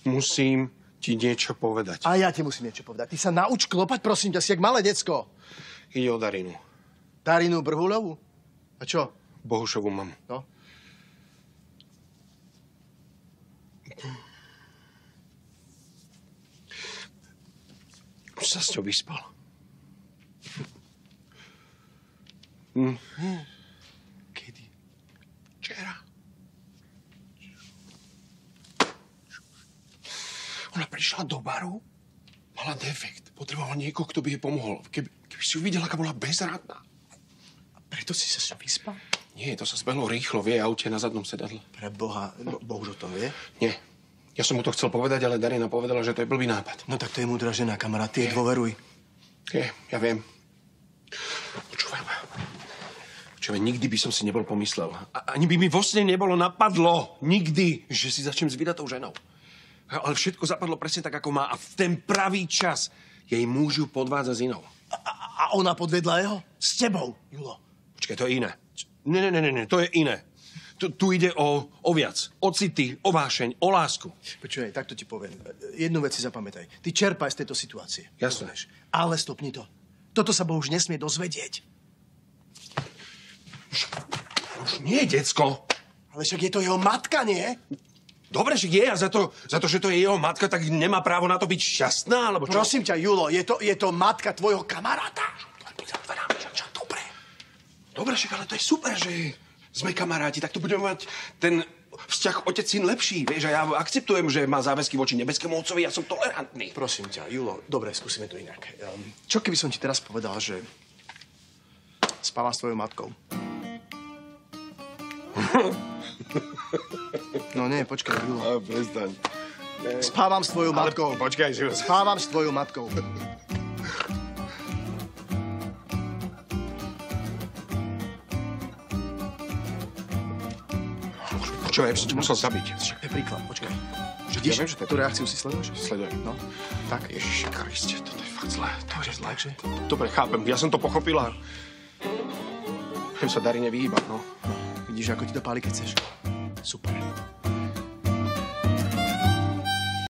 musím ti niečo povedať. A ja ti musím niečo povedať. Ty sa nauč klopať, prosím ťa, si jak malé decko. Ide o Darinu. Darinu Brhuľovú? A čo? Bohušovú mamu. No? Už sa s ňou vyspal. Kedy? Včera. Ona prišla do baru, mala defekt. Potrebovala niekoho, kto by jej pomohol. Keby si ju videla, aká bola bezradná. A preto si sa s ňou vyspal? Nie, to sa zbehlo rýchlo v jej aute na zadnom sedadle. Pre Boha, Bohuž o tom vie? Nie. Ja som mu to chcel povedať, ale Darina povedala, že to je blbý nápad. No tak to je múdra žena, kamarát. Ty jej dôveruj. Ja viem. Počúvaj, nikdy by som si nebol pomyslel. Ani by mi vo sne nebolo napadlo. Nikdy, že si začnem s vydatou ženou. Ale všetko zapadlo presne tak, ako má. A v ten pravý čas jej muž ju podvádza s inou. A ona podvedla jeho? S tebou, Julo. Počkaj, to je iné. Nie, to je iné. Tu ide o viac. O city, o vášeň, o lásku. Počuj, takto ti poviem. Jednu vec si zapamätaj. Ty čerpaj z tejto situácie. Jasné. Ale stopni to. Toto sa Bohuž nesmie dozvedieť. Už nie, decko. Ale však je to jeho matka, nie? Dobre, že je. A za to, že to je jeho matka, tak nemá právo na to byť šťastná, alebo čo? Prosím ťa, Julo, je to matka tvojho kamaráta. Dobre, však, ale to je super, že sme kamaráti, tak tu budeme mať ten vzťah otec-syn lepší, vieš, a ja akceptujem, že má záväzky voči nebeskému otcovi, ja som tolerantný. Prosím ťa, Julo, dobre, skúsime to inak. Čo keby som ti teraz povedal, že spáva s tvojou matkou? No nie, počkaj, Julo. Prestaň. Spávam s tvojou matkou. Počkaj, že... Spávam s tvojou matkou. Čo, ja by som ti musel zabiť. To je príklad, počkaj. Ja viem, že to je... Tú reakciu si sleduješ? Sledujem. No, tak. Ježiši Kriste, toto je fakt zlé. To je zlé. Takže? Dobre, chápem, ja som to pochopila. Viem sa Darine vyhýbať, no. Vidíš, ako ti to páli, keď chceš? Super.